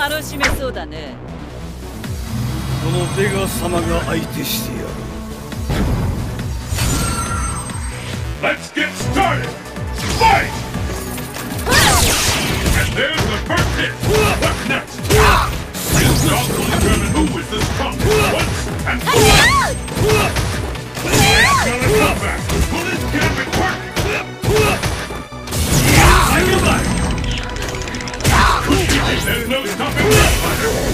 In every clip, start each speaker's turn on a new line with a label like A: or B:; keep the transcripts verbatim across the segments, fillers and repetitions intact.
A: 楽しめそうだね。
B: このベガ様が相手してやる。
C: Let's get started! Fight! And there's the first hit! What's next? This job will determine who is the strongest once and for all! It's gonna come back! Will this gambit work? I feel like there's no stopping that fighter!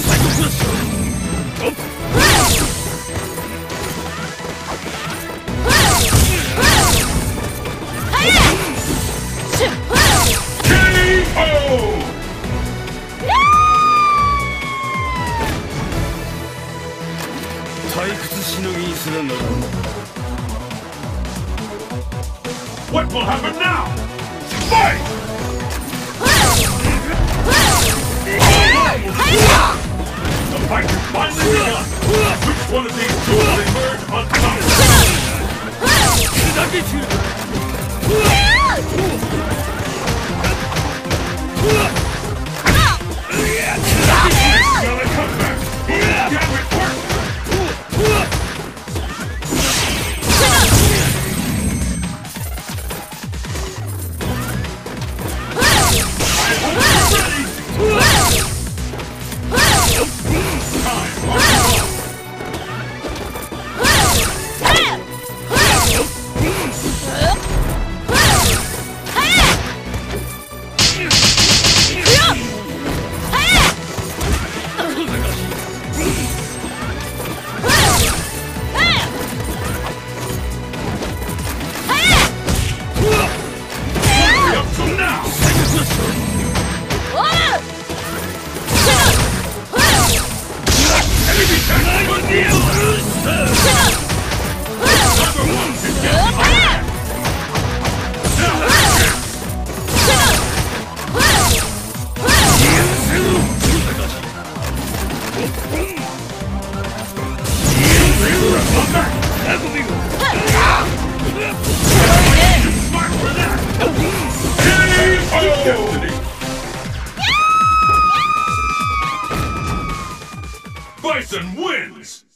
C: What will happen now? Fight! The fight has finally begun! Which one of these two will emerge on top? Another comeback! Damn it, work! Bison wins!